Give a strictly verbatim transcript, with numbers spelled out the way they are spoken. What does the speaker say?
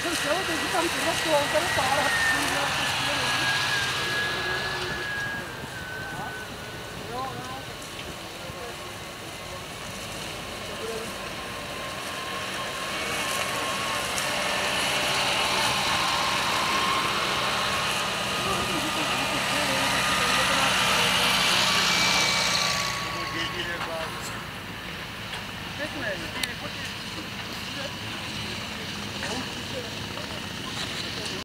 jsem chtěl, teď říkám, tohle to, tady pár.